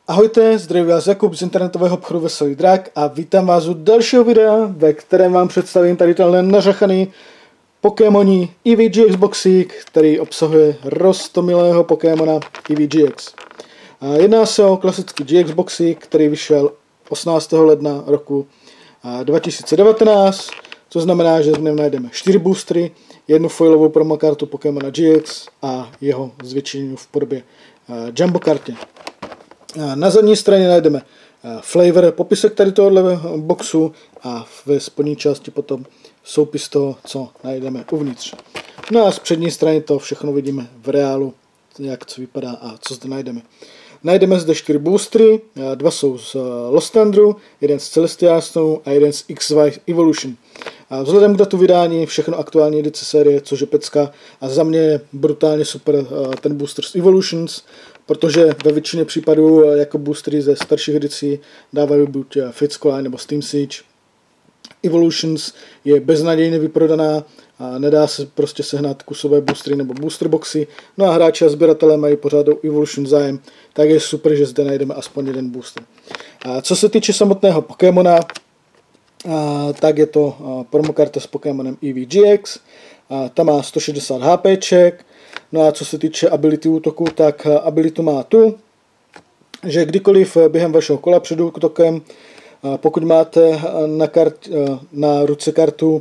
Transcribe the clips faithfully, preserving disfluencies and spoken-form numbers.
Ahojte, zdraví vás Jakub z internetového obchodu Veselý drak a vítám vás u dalšího videa, ve kterém vám představím tady tenhle nařachaný Pokémoní E V G X boxík, který obsahuje roztomilého Pokémona E V G X. Jedná se o klasický G X boxík, který vyšel osmnáctého ledna roku dva tisíce devatenáct, co znamená, že v něm najdeme čtyři boostery, jednu foilovou promokartu Pokémona G X a jeho zvětšení v podobě jumbo kartě. Na zadní straně najdeme flavor, popisek tady tohohle boxu a ve spodní části potom soupis toho, co najdeme uvnitř. No a z přední strany to všechno vidíme v reálu, jak co vypadá a co zde najdeme. Najdeme zde čtyři boostery, dva jsou z Lost Thunderu, jeden z Celestial Stone a jeden z X Y Evolution. A vzhledem k datu vydání všechno aktuální edice série, což je pecka, a za mě je brutálně super ten booster z Evolutions, protože ve většině případů jako boostery ze starších edicí dávají buď Fate nebo Steam Siege. Evolutions je beznadějně vyprodaná a nedá se prostě sehnat kusové boostery nebo booster boxy. No a hráči a sběratelé mají pořád o Evolution zájem, tak je super, že zde najdeme aspoň jeden booster. A co se týče samotného Pokémona, a tak je to promokarta s Pokémonem E V G X, a ta má sto šedesát HPček. No a co se týče ability útoku, tak abilitu má tu, že kdykoliv během vašeho kola před útokem, pokud máte na, kart, na ruce kartu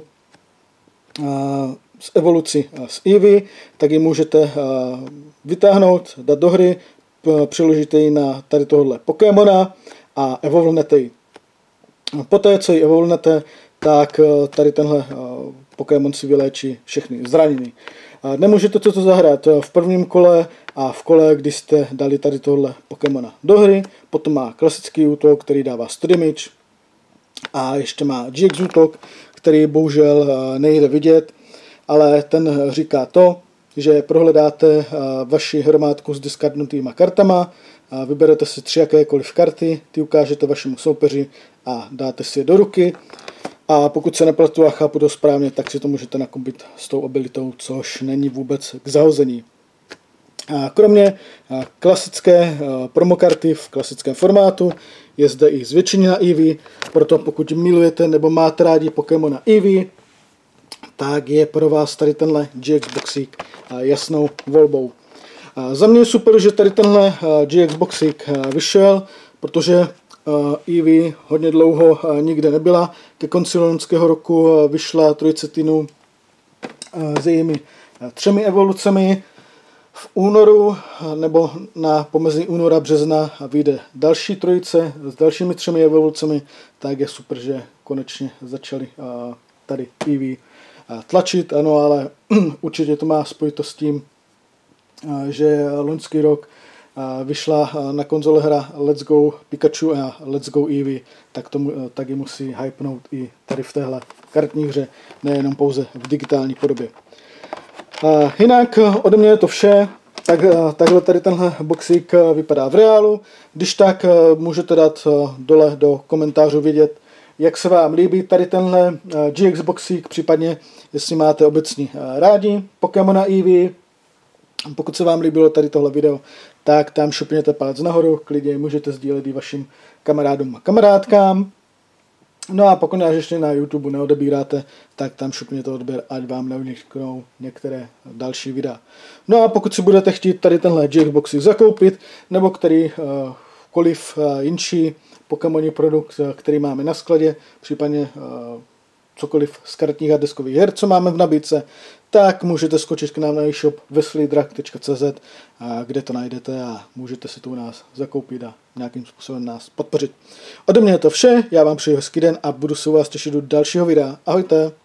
z evoluci z Eevee, tak ji můžete vytáhnout, dát do hry, přeložíte ji na tady tohohle Pokémona a evolvnete ji. Poté, co ji evolvnete, tak tady tenhle Pokémon si vyléčí všechny zranění. Nemůžete toto zahrát v prvním kole a v kole, kdy jste dali tady tohle Pokémona do hry. Potom má klasický útok, který dává sto damage. A ještě má G X útok, který bohužel nejde vidět, ale ten říká to, že prohledáte vaši hromádku s discardnutýma kartama, vyberete si tři jakékoliv karty, ty ukážete vašemu soupeři a dáte si je do ruky. A pokud se nepletu a chápu to správně, tak si to můžete nakombit s tou abilitou, což není vůbec k zahození. A kromě klasické promokarty v klasickém formátu je zde i zvětšení na Eevee, proto pokud milujete nebo máte rádi Pokémona Eevee, tak je pro vás tady tenhle G X boxík jasnou volbou. A za mě je super, že tady tenhle G X boxík vyšel, protože Eevee hodně dlouho nikde nebyla. Ke konci loňského roku vyšla trojice týnů s jejími třemi evolucemi. V únoru nebo na pomezí února března vyjde další trojice s dalšími třemi evolucemi, tak je super, že konečně začali tady Eevee tlačit. Ano, ale určitě to má spojitost s tím, že loňský rok vyšla na konzole hra Let's Go Pikachu a Let's Go Eevee, tak, tomu, tak ji musí hypnout i tady v téhle kartní hře, nejenom pouze v digitální podobě. A jinak ode mě je to vše, tak, takhle tady tenhle boxík vypadá v reálu. Když tak můžete dát dole do komentářů vědět, jak se vám líbí tady tenhle G X boxík, případně jestli máte obecně rádi Pokémona Eevee. Pokud se vám líbilo tady tohle video, tak tam šupněte palec nahoru, klidně můžete sdílet i vašim kamarádům a kamarádkám. No a pokud nás ještě na YouTube neodebíráte, tak tam šupněte odběr, ať vám neuniknou některé další videa. No a pokud si budete chtít tady tenhle G X boxy zakoupit, nebo kterýkoliv jinší Pokémoní produkt, který máme na skladě, případně cokoliv z kartních a deskových her, co máme v nabídce, tak můžete skočit k nám na e-shop veselydrak tečka cé zet, kde to najdete a můžete si to u nás zakoupit a nějakým způsobem nás podpořit. Ode mě je to vše, já vám přeji hezký den a budu se u vás těšit do dalšího videa. Ahojte!